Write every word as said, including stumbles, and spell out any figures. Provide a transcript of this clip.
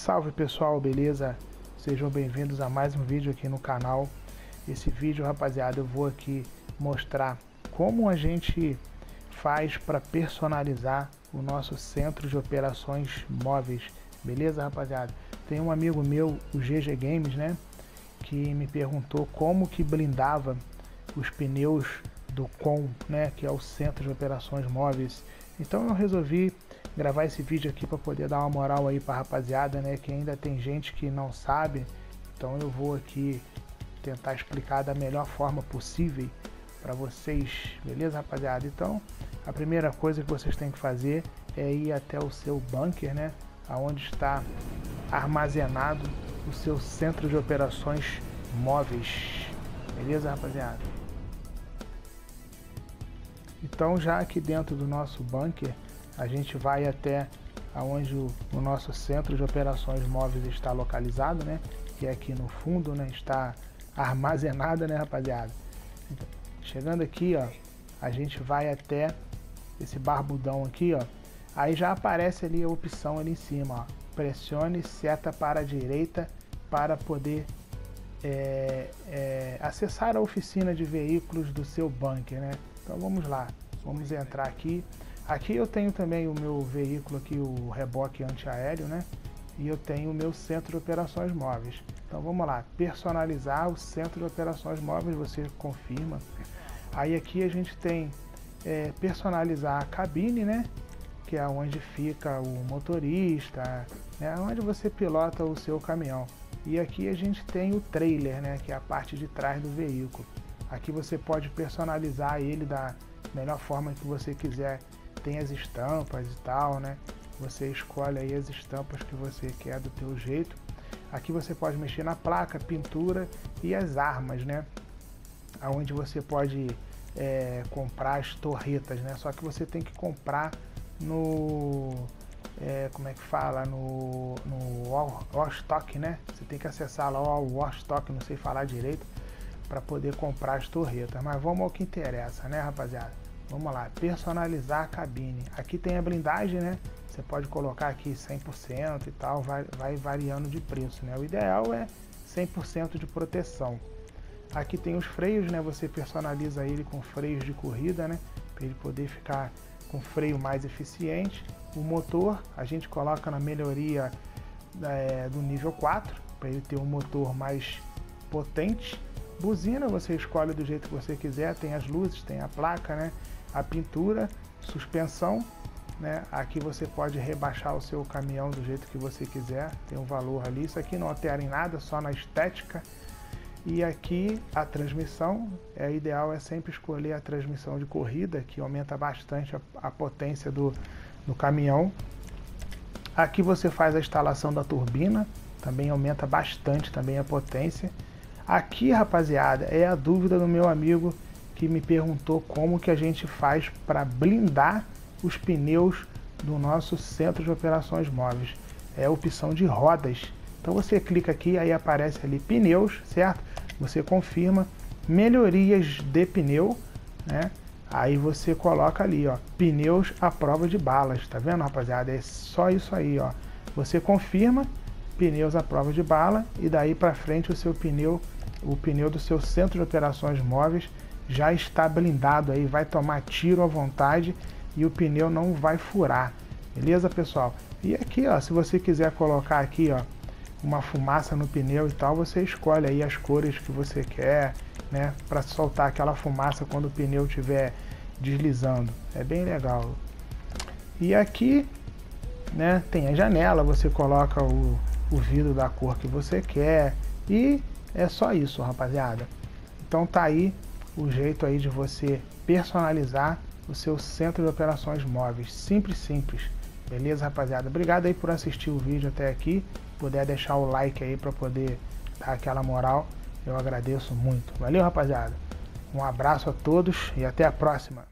Salve pessoal, beleza? Sejam bem-vindos a mais um vídeo aqui no canal. Esse vídeo, rapaziada, eu vou aqui mostrar como a gente faz para personalizar o nosso centro de operações móveis, beleza, rapaziada? Tem um amigo meu, o G G Games, né, que me perguntou como que blindava os pneus do C O M, né, que é o Centro de Operações Móveis. Então eu resolvi gravar esse vídeo aqui para poder dar uma moral aí para a rapaziada, né, que ainda tem gente que não sabe. Então eu vou aqui tentar explicar da melhor forma possível para vocês, beleza, rapaziada? Então a primeira coisa que vocês têm que fazer é ir até o seu bunker, né, aonde está armazenado o seu centro de operações móveis, beleza, rapaziada? Então já aqui dentro do nosso bunker a gente vai até aonde o, o nosso centro de operações móveis está localizado, né, que é aqui no fundo, né, está armazenada, né, rapaziada? Então, chegando aqui, ó, a gente vai até esse barbudão aqui, ó, aí já aparece ali a opção ali em cima, ó, pressione seta para a direita para poder é, é, acessar a oficina de veículos do seu bunker, né? Então vamos lá, vamos entrar aqui. Aqui eu tenho também o meu veículo aqui, o reboque antiaéreo, né? E eu tenho o meu centro de operações móveis. Então vamos lá, personalizar o centro de operações móveis, você confirma. Aí aqui a gente tem é, personalizar a cabine, né? Que é onde fica o motorista, né? Onde você pilota o seu caminhão. E aqui a gente tem o trailer, né? Que é a parte de trás do veículo. Aqui você pode personalizar ele da melhor forma que você quiser. Tem as estampas e tal, né? Você escolhe aí as estampas que você quer do teu jeito. Aqui você pode mexer na placa, pintura e as armas, né? Aonde você pode é, comprar as torretas, né? Só que você tem que comprar no... É, como é que fala? No, no All, All Stock, né? Você tem que acessar lá o All Stock, não sei falar direito, para poder comprar as torretas. Mas vamos ao que interessa, né, rapaziada? Vamos lá, personalizar a cabine. Aqui tem a blindagem, né? Você pode colocar aqui cem por cento e tal, vai, vai variando de preço, né? O ideal é cem por cento de proteção. Aqui tem os freios, né? Você personaliza ele com freios de corrida, né? Para ele poder ficar com freio mais eficiente. O motor, a gente coloca na melhoria é, do nível quatro, para ele ter um motor mais potente. Buzina, você escolhe do jeito que você quiser, tem as luzes, tem a placa, né? A pintura, suspensão, né? Aqui você pode rebaixar o seu caminhão do jeito que você quiser, tem um valor ali. Isso aqui não altera em nada, só na estética. E aqui a transmissão, é ideal é sempre escolher a transmissão de corrida, que aumenta bastante a, a potência do, do caminhão. Aqui você faz a instalação da turbina, também aumenta bastante também a potência. Aqui, rapaziada, é a dúvida do meu amigo que me perguntou como que a gente faz para blindar os pneus do nosso centro de operações móveis. É a opção de rodas. Então você clica aqui, aí aparece ali pneus, certo? Você confirma melhorias de pneu, né? Aí você coloca ali, ó, pneus à prova de balas, tá vendo, rapaziada? É só isso aí, ó. Você confirma pneus à prova de bala e daí para frente o seu pneu, o pneu do seu centro de operações móveis já está blindado aí, vai tomar tiro à vontade e o pneu não vai furar, beleza, pessoal? E aqui, ó, se você quiser colocar aqui, ó, uma fumaça no pneu e tal, você escolhe aí as cores que você quer, né, para soltar aquela fumaça quando o pneu estiver deslizando. É bem legal. E aqui, né, tem a janela, você coloca o, o vidro da cor que você quer e é só isso, rapaziada. Então tá aí o jeito aí de você personalizar o seu centro de operações móveis. Simples, simples. Beleza, rapaziada? Obrigado aí por assistir o vídeo até aqui. Puder deixar o like aí para poder dar aquela moral, eu agradeço muito. Valeu, rapaziada. Um abraço a todos e até a próxima.